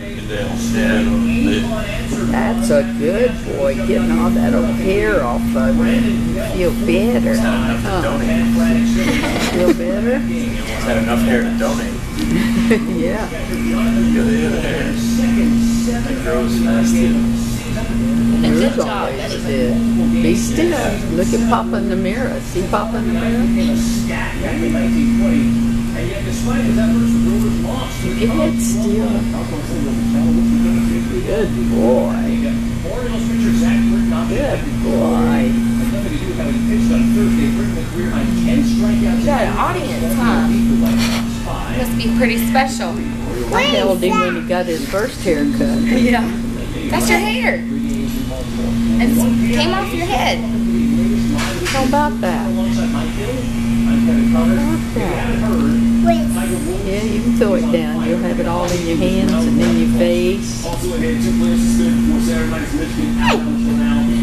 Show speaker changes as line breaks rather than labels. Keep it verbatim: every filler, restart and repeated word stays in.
That's a good boy, getting all that old hair off of him. Feel better. Huh? Feel better?
He's had enough hair to donate.
Yeah.
It grows fast too.
Yours always did. Be still. Look at Papa in the mirror. See Papa in the mirror? Get head still. Good boy. Good boy.
You got an audience, huh? Must be pretty special.
I held him when he got his first haircut.
Yeah. That's your hair. It came off your head.
How about that? How about that? Yeah, you can throw it down. You'll have it all in your hands and in your face.